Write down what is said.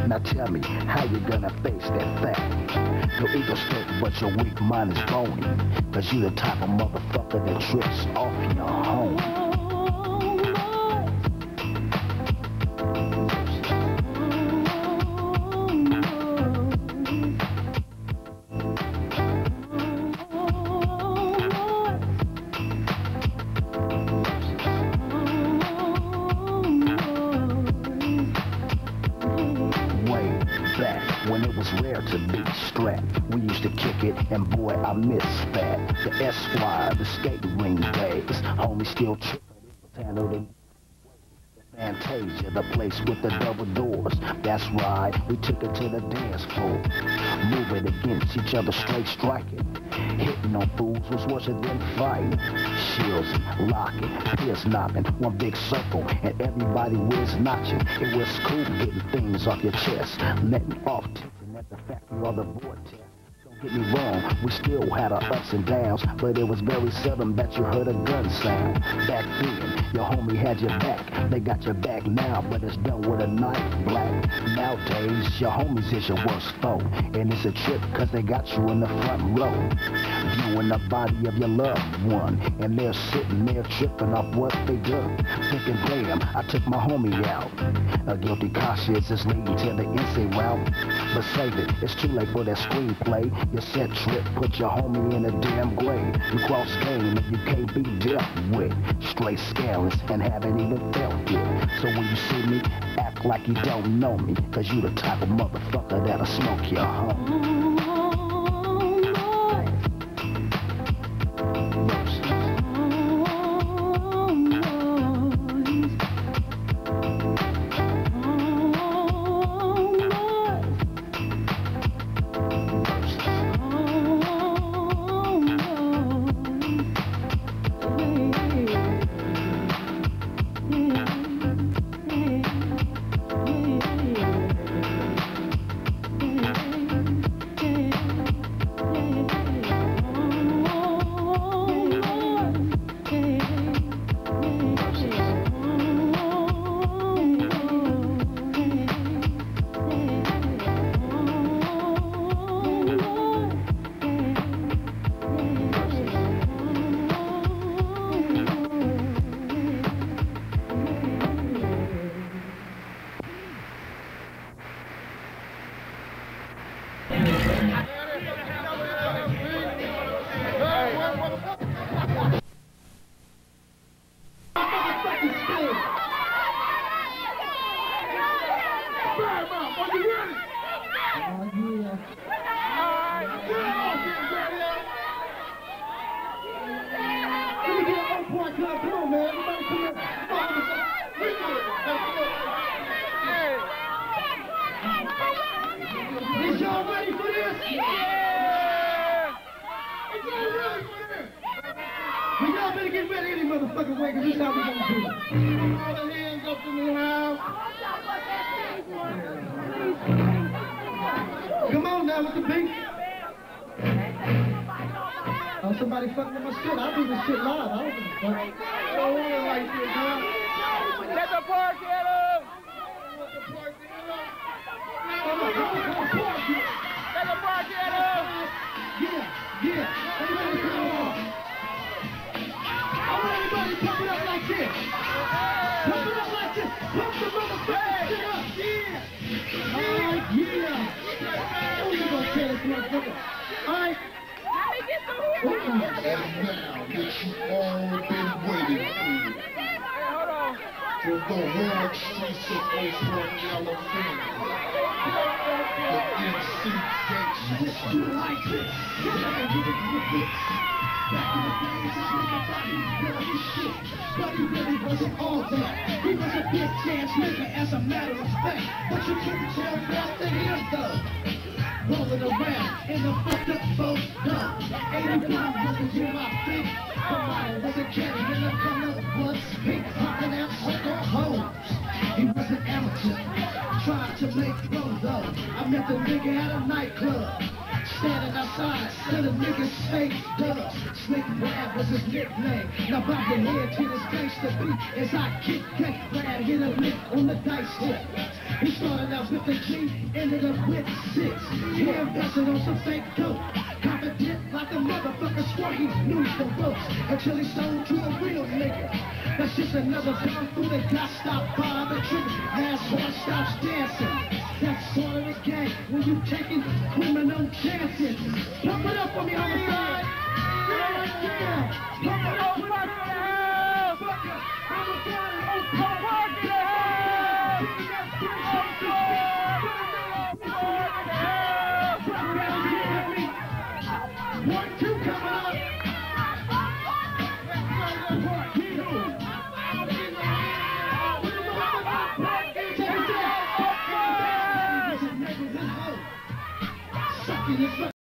Now tell me, how you gonna face that fact? Your ego's thick, but your weak mind is bony. Cause you the type of motherfucker that trips off your home. When it was rare to be strapped, we used to kick it, and boy, I miss that. The Esquire, the skating ring days, homie still tripping. Handled in Fantasia, the place with the double doors. That's right, we took it to the dance floor, moving against each other, straight striking. Hitting on fools was worse than fighting. Shields, locking, pierce knocking, one big circle, and everybody whiz notching. It was cool getting things off your chest, letting off tipping at the factory or the vortex. Don't get me wrong, we still had our ups and downs, but it was very seldom that you heard a gun sound. Back then, your homie had your back. They got your back now, but it's done with a knife black. Nowadays, your homies is your worst foe, and it's a trip cause they got you in the front row, viewing the body of your loved one, and they're sitting there tripping off what they done, thinking, damn, I took my homie out. A guilty conscience is leading to the insane route, but save it, it's too late for that screenplay. Your set trip put your homie in a damn grave. You cross game and you can't be dealt with. Straight scandalous and haven't even felt it. So when you see me, act like you don't know me, cause you the type of motherfucker that'll smoke your homie. Motherfucking way, cause this is how we gonna do it. All the hands up in the house. Come on now with the beat. Oh, somebody fucking with my shit. I'll do this shit live. I don't give a fuck. Don't want it like this, huh? Let the park get up. Let the park get up. Let the park get up. Yeah. Everybody come on. I want everybody to pump it up like this. Pump it up like this. Pump the motherfucking shit up. Yeah. Alright, yeah. Oh, you gonna tell this motherfucker. Alright. Let me get through here. And now that you all been waiting for. From the hard streets of Oakland, California. The MC Gangsta. You like this. Back in the days, this nigga Buddy was shit. Buddy really wasn't all that. He was a big chance nigga as a matter of fact. But you couldn't tell about the him though. Rolling around in the fucked up boat, no. 81 was the year I think. Kamala was a caddy in the color was pink. Rocking out circle hoes. He was an amateur, tried to make flow though. I met the nigga at a nightclub. Standing outside, selling niggas fake dubs. Slick Brad was his nickname. Now bob your head to this gangsta beat as I kick Brad hit a lick on the dice hit. He started out with a G, ended up with 6. He invested on some fake dope. Confident like a motherfucker, swore he knew the ropes until he sold to a real nigga. That's just another bomb through that got stopped by the trigger. Asshole stops dancing. That's sort of the game when you taking criminal chances. Pump it up for me, homicide. Yeah. Pump it up, fuck it. Fuck it. One, two, coming up. Sucking